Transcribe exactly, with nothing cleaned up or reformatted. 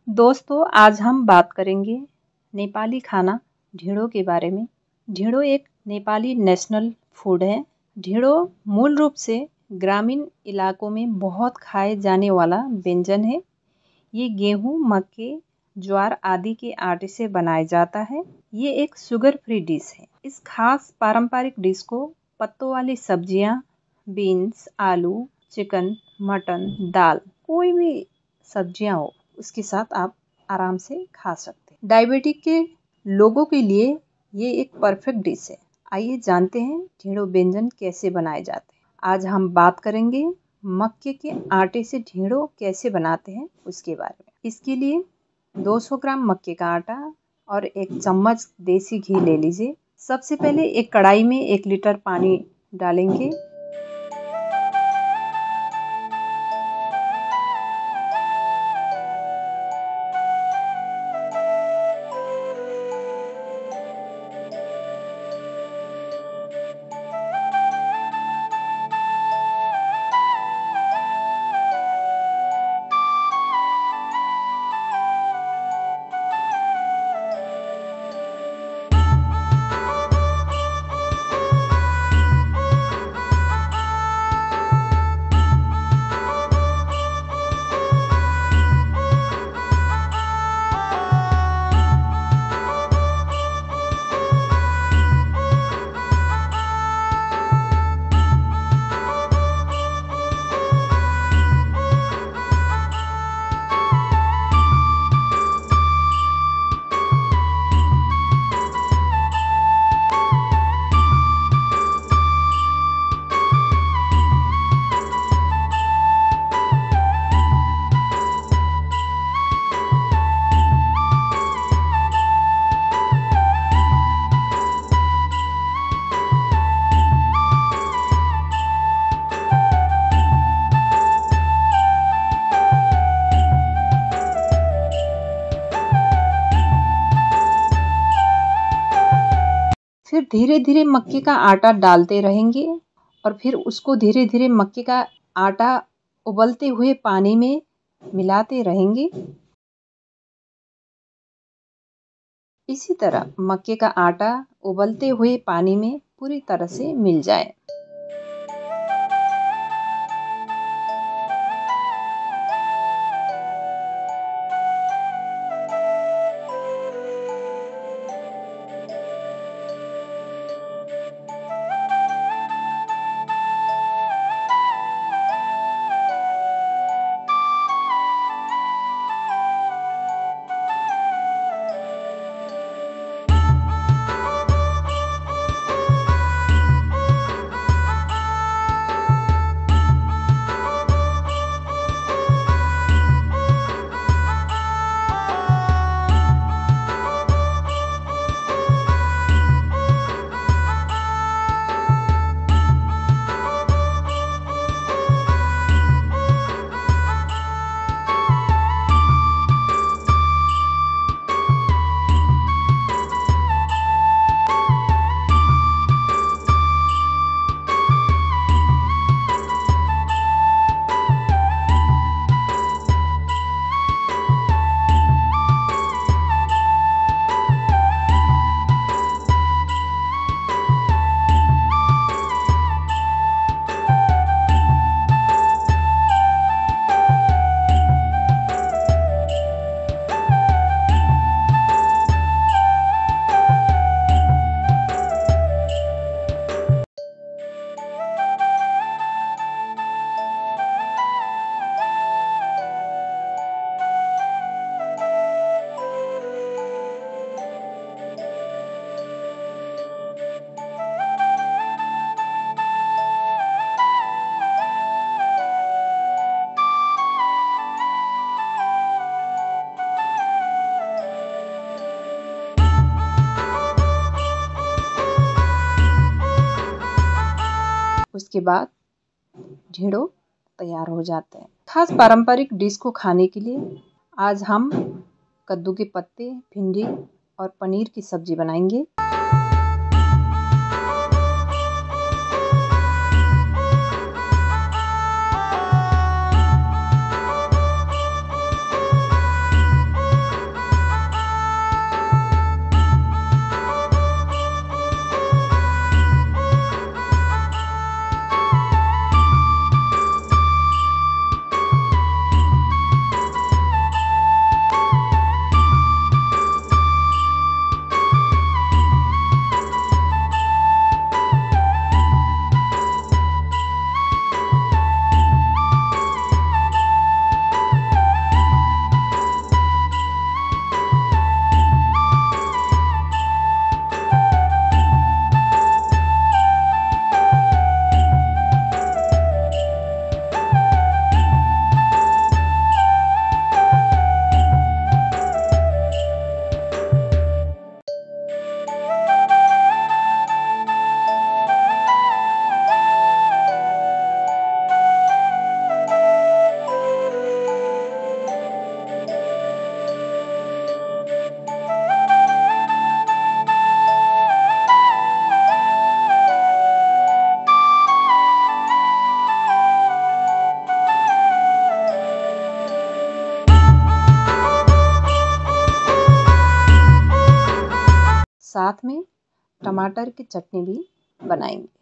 दोस्तों, आज हम बात करेंगे नेपाली खाना ढिँडो के बारे में। ढिँडो एक नेपाली नेशनल फूड है। ढिँडो मूल रूप से ग्रामीण इलाकों में बहुत खाए जाने वाला व्यंजन है। ये गेहूँ, मक्के, ज्वार आदि के आटे से बनाया जाता है। ये एक शुगर फ्री डिश है। इस खास पारंपरिक डिश को पत्तों वाली सब्जियाँ, बीन्स, आलू, चिकन, मटन, दाल, कोई भी सब्जियाँ हो उसके साथ आप आराम से खा सकते हैं। डायबिटिक के लोगों के लिए ये एक परफेक्ट डिश है। आइए जानते हैं ढिँडो व्यंजन कैसे बनाए जाते हैं। आज हम बात करेंगे मक्के के आटे से ढिँडो कैसे बनाते हैं उसके बारे में। इसके लिए दो सौ ग्राम मक्के का आटा और एक चम्मच देसी घी ले लीजिए। सबसे पहले एक कढ़ाई में एक लीटर पानी डालेंगे। फिर धीरे धीरे मक्के का आटा डालते रहेंगे और फिर उसको धीरे धीरे मक्के का आटा उबलते हुए पानी में मिलाते रहेंगे। इसी तरह मक्के का आटा उबलते हुए पानी में पूरी तरह से मिल जाए। उसके बाद ढिँडो तैयार हो जाते हैं। खास पारंपरिक डिश को खाने के लिए आज हम कद्दू के पत्ते, भिंडी और पनीर की सब्जी बनाएंगे। साथ में टमाटर की चटनी भी बनाएंगे।